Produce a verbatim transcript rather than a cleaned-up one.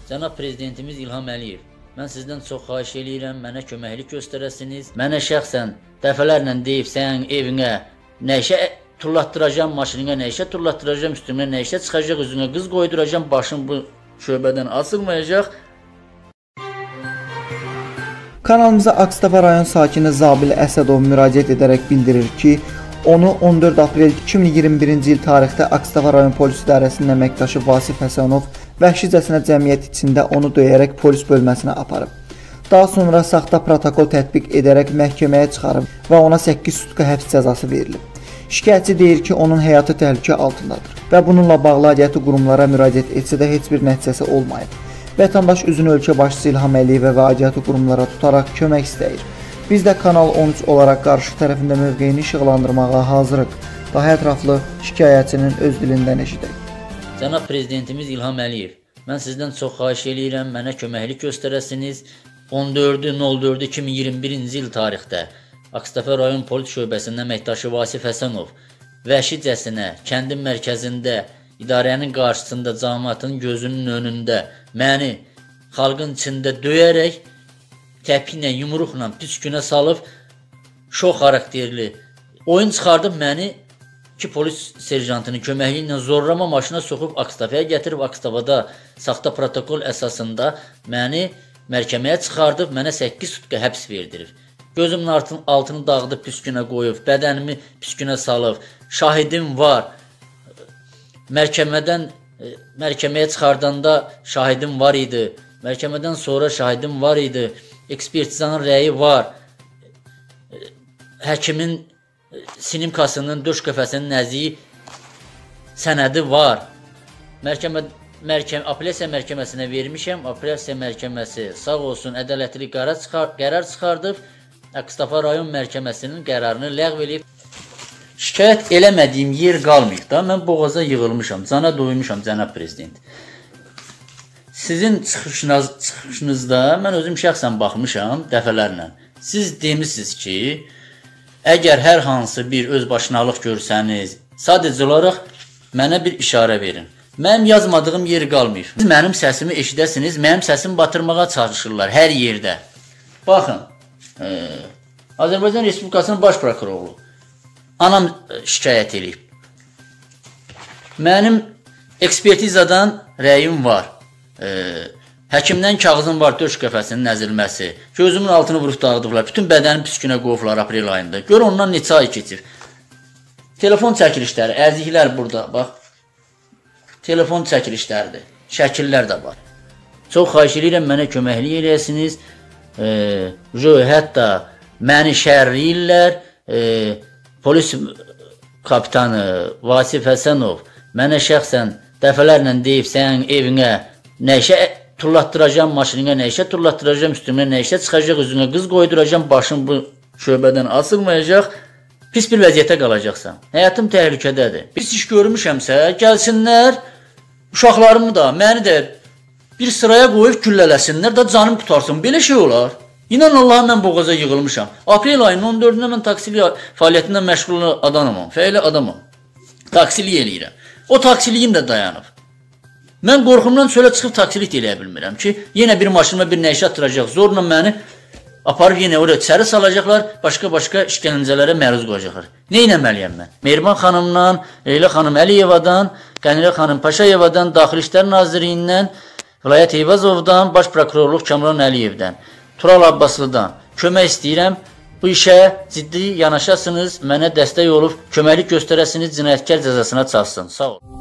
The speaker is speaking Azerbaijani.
Cənab Prezidentimiz İlham Əliyev, mən sizdən çox xahiş eləyirəm, mənə köməklik göstərəsiniz. Mənə şəxsən dəfələrlə deyib, sənin evinə nəşə turlatdıracam, maşınına nəşə turlatdıracam, üstümə nəşə çıxacaq, üzünə qız qoyduracam, başım bu şöbədən asılmayacaq. Kanalımıza Akstafa rayon sakini Zabil Əsədov müraciət edərək bildirir ki, onu on dörd aprel iki min iyirmi birinci il tarixdə Akstafa rayon polis idarəsinin əməkdaşı Vasif Həsənov vəhşicəsinə cəmiyyət içində onu döyərək polis bölməsinə aparıb. Daha sonra saxta protokol tətbiq edərək məhkəməyə çıxarıb və ona səkkiz sutka həbs cəzası verilib. Şikayətçi deyir ki, onun həyatı təhlükə altındadır və bununla bağlı aidiyyatı qurumlara müraciət etsə də heç bir nəticəsi olmayıb. Vətəndaş üzünü ölkə başçısı İlham Əliyevə və aidiyyatı qurumlara tutaraq kömək istəyir. Biz də Kanal on üç olaraq qarşı tərəfində mövqeyini işıqlandırmağa hazırıq. Daha ətraflı şikayətçinin öz dilindən eşidək. Cənab Prezidentimiz İlham Əliyev, mən sizdən çox xahiş eləyirəm, mənə köməklik göstərəsiniz. on dörd nol dörd iki min iyirmi birinci il tarixdə Akstafa rayon polis şöbəsinin əməkdaşı Vasif Həsənov vəhşicəsinə kəndin mərkəzində idarənin qarşısında cəmiyyətin gözünün önündə məni xalqın içində döyərək təpiklə, yumruqla pis günə salıb şox xarakterli oyun çıxardıb məni iki polis serjantının köməkliyi ilə zorlama maşına soxub Akstafaya gətirib Akstafada saxta protokol əsasında məni məhkəməyə çıxardıb mənə səkkiz sutka həbs verdirib. Gözümün altını dağıdıb pis günə qoyub, bədənimi pis günə salıb, şahidim var. Məhkəmədən məhkəməyə çıxardanda şahidim var idi. Məhkəmədən sonra şahidim var idi. Ekspertizanın rəyi var. Həkimin sinimkasının döş qəfəsinin nəziyi sənədi var. Məhkəmə məhkəmə apellyasiya məhkəməsinə vermişəm. Apellyasiya məhkəməsi sağ olsun ədalətli qərar çıxar qərar çıxardıb Akstafa rayon məhkəməsinin qərarını ləğv edib. Şikayət eləmədiyim yer qalmayıb da. Mən boğaza yığılmışam, cana doymuşam cənab prezident. Sizin çıxışınız, çıxışınızda mən özüm şəxsən baxmışam dəfələrlə. Siz demişsiniz ki, əgər hər hansı bir özbaşınalıq görsəniz, sadəcə olaraq mənə bir işarə verin. Mənim yazmadığım yer qalmayıb. Siz mənim səsimi eşidəsiniz, mənim səsimi batırmağa çalışırlar hər yerdə. Baxın, e, Azərbaycan Respublikasının baş prokuroru. Anam şikayət edib. Mənim ekspertizadan rəyim var. E, həkimdən kağızım var, döş qəfəsinin əzilməsi. Gözümün altını vurub dağıdıblar. Bütün bədənim pis günə qovublar aprel ayında. Gör ondan neçə ay keçir. Telefon çəkilişləri, əziklər burada, bax. Telefon çəkilişləridir. Şəkillər də var. Çox xahiş edirəm, mənə köməklik eləyəsiniz. E, hətta məni şərləyirlər. E, Polis kapitanı Vasif Həsənov mənə şəxsən dəfələrlə deyib, sənin evinə nəşə turlatdıracam, maşınına nəşə turlatdıracam, üstümə nəşə çıxacaq, üzünə qız qoyduracam, başım bu şöbədən asılmayacaq, pis bir vəziyyətə qalacaqsan. Həyatım təhlükədədir. Pis iş görmüşəmsə, gəlsinlər, uşaqlarımı da, məni də bir sıraya qoyub güllələsinlər, da canım qutarsın. Belə şey olar. İnan Allah'a mən boğaza yığılmışam. Aprel ayının on dördündə mən taksili fəaliyyətindən məşğul adamam, fəali adamam. Taksili eləyirəm. O taksiliyim də dayanıb. Mən qorxumdan çölə çıxıb taksilik eləyə bilmirəm ki, yenə bir maşınıma bir nəşə atıracaq, zorla məni aparıb yenə oraya içəri salacaqlar, başqa-başqa işgəncələrə məruz qoyacaqlar. Nə eləməliyəm mən? Mehriban xanımdan, Leyla xanım Əliyevadan, Qənirə xanım Paşayevadan, Daxili İşlər Nazirliyindən, Vilayət Eyvazovdan, Baş Prokurorluq Kamran Əliyevdən, Tural Abbaslıdan kömək istəyirəm. Bu işə ciddi yanaşasınız, mənə dəstək olub, köməklik göstərəsiniz, cinayətkar cəzasına çatsın. Sağ olun.